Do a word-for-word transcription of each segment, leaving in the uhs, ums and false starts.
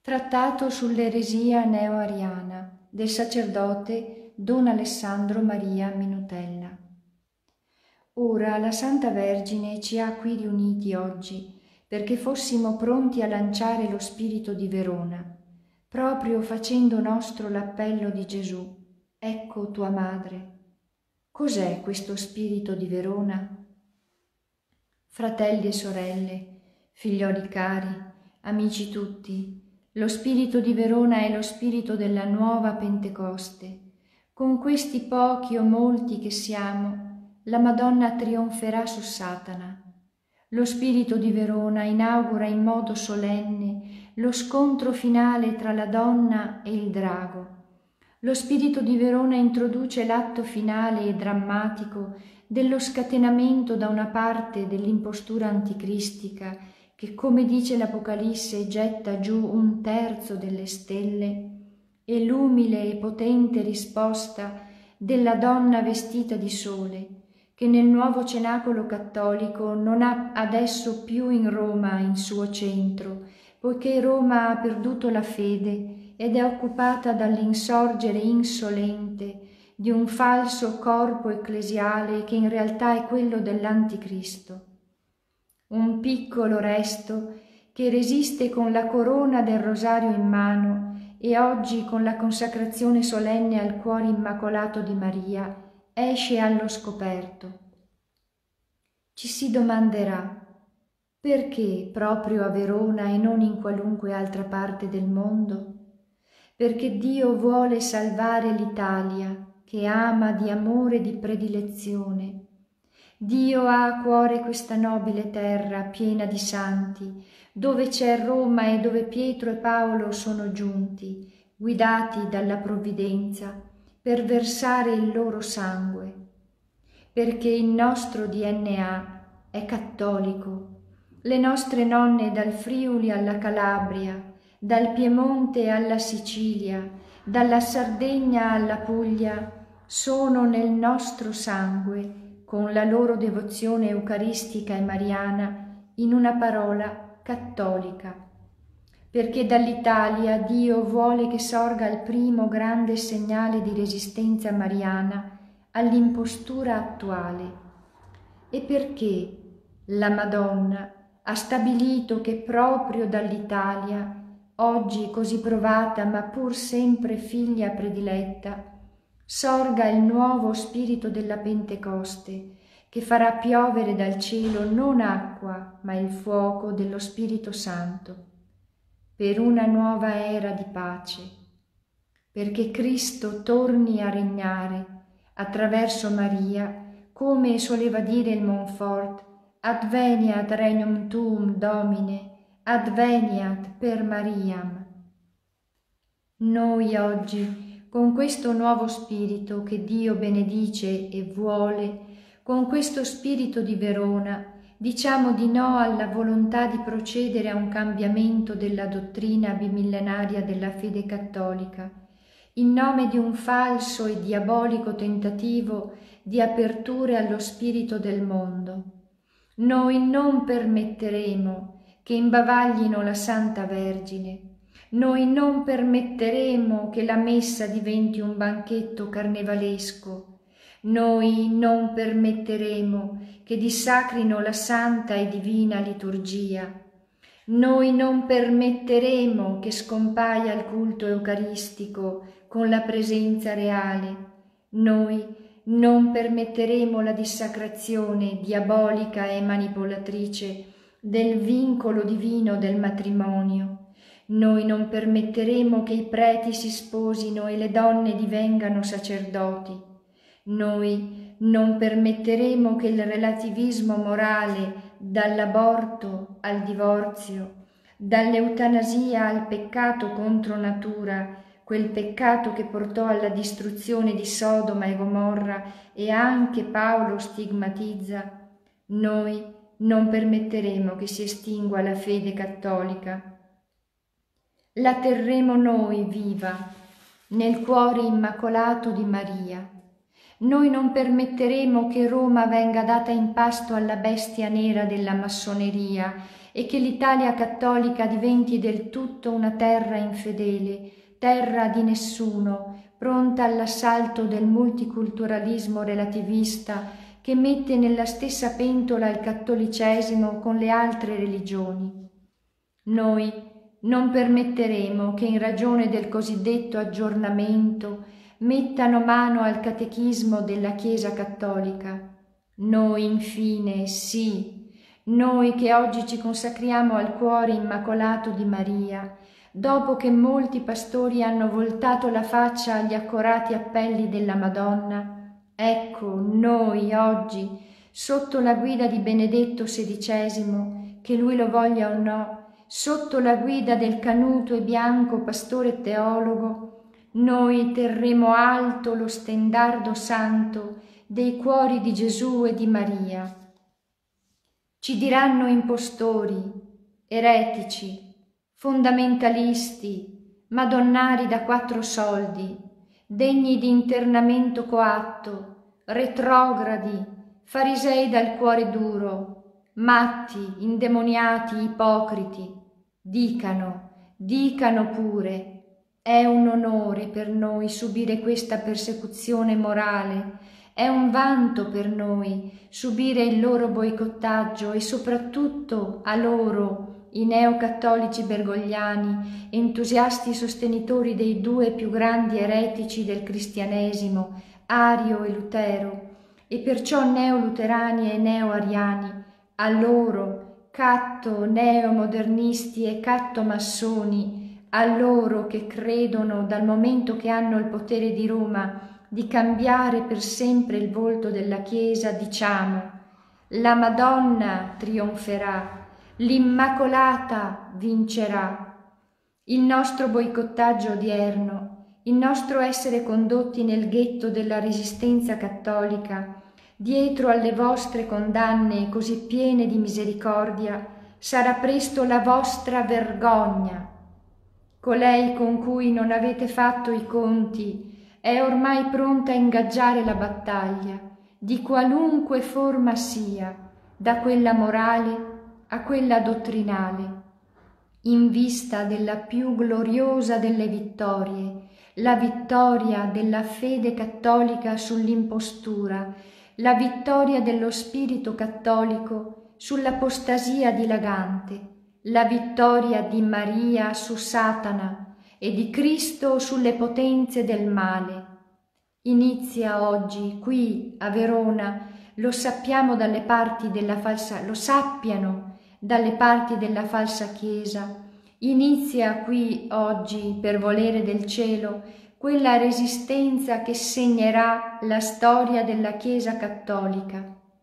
Trattato sull'eresia neo-ariana del sacerdote Don Alessandro Maria Minutella. Ora la Santa Vergine ci ha qui riuniti oggi perché fossimo pronti a lanciare lo spirito di Verona, proprio facendo nostro l'appello di Gesù: ecco tua madre. Cos'è questo spirito di Verona? Fratelli e sorelle, figlioli cari, amici tutti, lo spirito di Verona è lo spirito della nuova Pentecoste. Con questi pochi o molti che siamo, la Madonna trionferà su Satana. Lo spirito di Verona inaugura in modo solenne lo scontro finale tra la donna e il drago. Lo spirito di Verona introduce l'atto finale e drammatico dello scatenamento da una parte dell'impostura anticristica che, come dice l'Apocalisse, getta giù un terzo delle stelle, e l'umile e potente risposta della donna vestita di sole, che nel nuovo cenacolo cattolico non ha adesso più in Roma il suo centro, poiché Roma ha perduto la fede ed è occupata dall'insorgere insolente di un falso corpo ecclesiale che in realtà è quello dell'Anticristo. Un piccolo resto che resiste con la corona del rosario in mano e oggi con la consacrazione solenne al cuore immacolato di Maria esce allo scoperto. Ci si domanderà: perché proprio a Verona e non in qualunque altra parte del mondo? Perché Dio vuole salvare l'Italia, che ama di amore e di predilezione. Dio ha a cuore questa nobile terra piena di santi, dove c'è Roma e dove Pietro e Paolo sono giunti, guidati dalla provvidenza, per versare il loro sangue. Perché il nostro D N A è cattolico. Le nostre nonne dal Friuli alla Calabria, dal Piemonte alla Sicilia, dalla Sardegna alla Puglia, sono nel nostro sangue, con la loro devozione eucaristica e mariana, in una parola cattolica. Perché dall'Italia Dio vuole che sorga il primo grande segnale di resistenza mariana all'impostura attuale. E perché la Madonna ha stabilito che proprio dall'Italia, oggi così provata ma pur sempre figlia prediletta, sorga il nuovo spirito della Pentecoste, che farà piovere dal cielo non acqua, ma il fuoco dello Spirito Santo, per una nuova era di pace, perché Cristo torni a regnare attraverso Maria, come soleva dire il Montfort: adveniat regnum tuum, Domine, adveniat per Mariam. Noi oggi, con questo nuovo spirito che Dio benedice e vuole, con questo spirito di Verona, diciamo di no alla volontà di procedere a un cambiamento della dottrina bimillenaria della fede cattolica, in nome di un falso e diabolico tentativo di aperture allo spirito del mondo. Noi non permetteremo che imbavaglino la Santa Vergine. Noi non permetteremo che la messa diventi un banchetto carnevalesco. Noi non permetteremo che dissacrino la santa e divina liturgia. Noi non permetteremo che scompaia il culto eucaristico con la presenza reale. Noi non permetteremo la dissacrazione diabolica e manipolatrice del vincolo divino del matrimonio. Noi non permetteremo che i preti si sposino e le donne divengano sacerdoti. Noi non permetteremo che il relativismo morale, dall'aborto al divorzio, dall'eutanasia al peccato contro natura, quel peccato che portò alla distruzione di Sodoma e Gomorra e anche Paolo stigmatizza, noi non permetteremo che si estingua la fede cattolica. La terremo noi viva, nel cuore immacolato di Maria. Noi non permetteremo che Roma venga data in pasto alla bestia nera della massoneria e che l'Italia cattolica diventi del tutto una terra infedele, terra di nessuno, pronta all'assalto del multiculturalismo relativista che mette nella stessa pentola il cattolicesimo con le altre religioni. Noi non permetteremo che in ragione del cosiddetto aggiornamento mettano mano al catechismo della Chiesa cattolica. Noi, infine, sì, noi che oggi ci consacriamo al cuore immacolato di Maria, dopo che molti pastori hanno voltato la faccia agli accorati appelli della Madonna, ecco noi oggi, sotto la guida di Benedetto sedicesimo, che lui lo voglia o no, sotto la guida del canuto e bianco pastore teologo, noi terremo alto lo stendardo santo dei cuori di Gesù e di Maria. Ci diranno impostori, eretici, fondamentalisti, madonnari da quattro soldi, degni di internamento coatto, retrogradi, farisei dal cuore duro, matti, indemoniati, ipocriti. Dicano, dicano pure, è un onore per noi subire questa persecuzione morale. È un vanto per noi subire il loro boicottaggio e soprattutto a loro, i neocattolici bergogliani, entusiasti sostenitori dei due più grandi eretici del cristianesimo, Ario e Lutero, e perciò neoluterani e neoariani, a loro, catto neomodernisti e catto massoni, a loro che credono dal momento che hanno il potere di Roma di cambiare per sempre il volto della Chiesa, diciamo: la Madonna trionferà, l'Immacolata vincerà. Il nostro boicottaggio odierno, il nostro essere condotti nel ghetto della resistenza cattolica, dietro alle vostre condanne così piene di misericordia, sarà presto la vostra vergogna. Colei con cui non avete fatto i conti è ormai pronta a ingaggiare la battaglia, di qualunque forma sia, da quella morale a quella dottrinale, in vista della più gloriosa delle vittorie, la vittoria della fede cattolica sull'impostura, la vittoria dello spirito cattolico sull'apostasia dilagante, la vittoria di Maria su Satana e di Cristo sulle potenze del male. Inizia oggi, qui a Verona, lo sappiamo dalle parti della falsa, lo sappiano dalle parti della falsa Chiesa, inizia qui oggi, per volere del cielo, quella resistenza che segnerà la storia della Chiesa cattolica.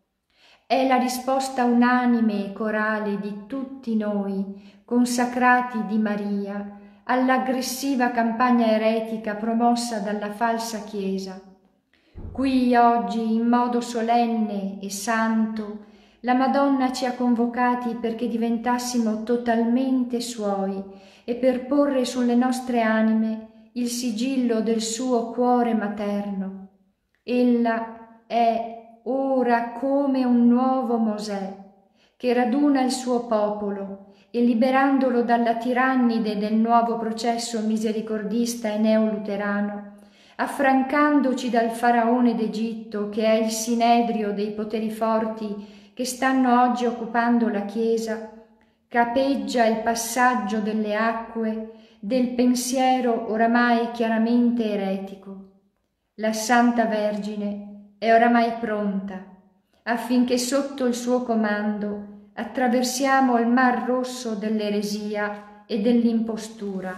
È la risposta unanime e corale di tutti noi, consacrati di Maria, all'aggressiva campagna eretica promossa dalla falsa Chiesa. Qui oggi, in modo solenne e santo, la Madonna ci ha convocati perché diventassimo totalmente Suoi e per porre sulle nostre anime il sigillo del suo cuore materno. Ella è ora come un nuovo Mosè, che raduna il suo popolo e liberandolo dalla tirannide del nuovo processo misericordista e neoluterano, affrancandoci dal faraone d'Egitto, che è il sinedrio dei poteri forti che stanno oggi occupando la Chiesa, capeggia il passaggio delle acque del pensiero oramai chiaramente eretico. La Santa Vergine è oramai pronta affinché sotto il suo comando attraversiamo il mar rosso dell'eresia e dell'impostura.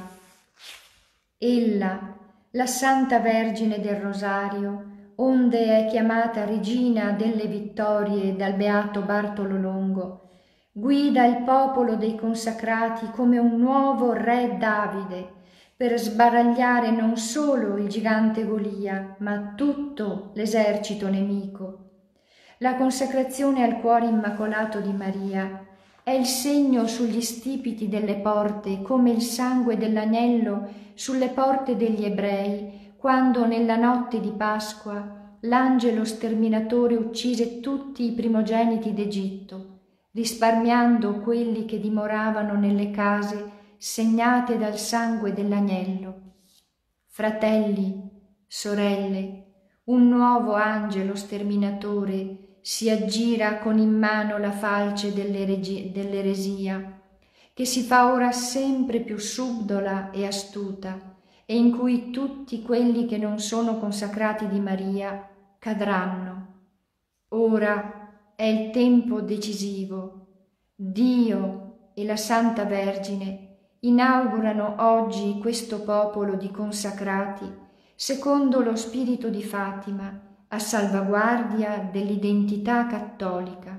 Ella, la Santa Vergine del Rosario, onde è chiamata Regina delle Vittorie dal beato Bartolo Longo, guida il popolo dei consacrati come un nuovo re Davide per sbaragliare non solo il gigante Golia, ma tutto l'esercito nemico. La consacrazione al cuore immacolato di Maria è il segno sugli stipiti delle porte, come il sangue dell'agnello sulle porte degli ebrei, quando nella notte di Pasqua l'angelo sterminatore uccise tutti i primogeniti d'Egitto. risparmiando quelli che dimoravano nelle case segnate dal sangue dell'agnello. Fratelli, sorelle, un nuovo angelo sterminatore si aggira con in mano la falce dell'eresia, che si fa ora sempre più subdola e astuta, e in cui tutti quelli che non sono consacrati di Maria cadranno. Ora è il tempo decisivo. Dio e la Santa Vergine inaugurano oggi questo popolo di consacrati secondo lo spirito di Fatima, a salvaguardia dell'identità cattolica.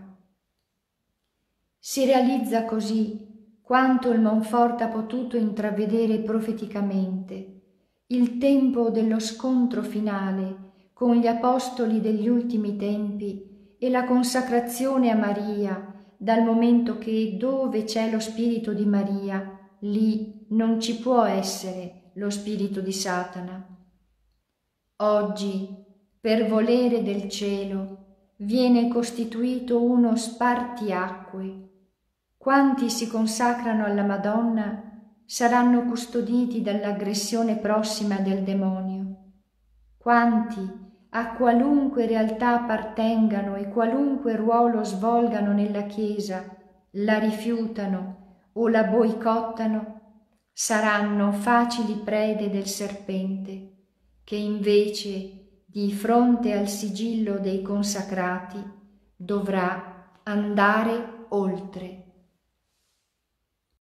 Si realizza così quanto il Monfort ha potuto intravedere profeticamente, il tempo dello scontro finale con gli apostoli degli ultimi tempi e la consacrazione a Maria, dal momento che dove c'è lo spirito di Maria, lì non ci può essere lo spirito di Satana. Oggi, per volere del cielo, viene costituito uno spartiacque. Quanti si consacrano alla Madonna saranno custoditi dall'aggressione prossima del demonio. Quanti, a qualunque realtà appartengano e qualunque ruolo svolgano nella Chiesa, la rifiutano o la boicottano, saranno facili prede del serpente, che invece, di fronte al sigillo dei consacrati, dovrà andare oltre.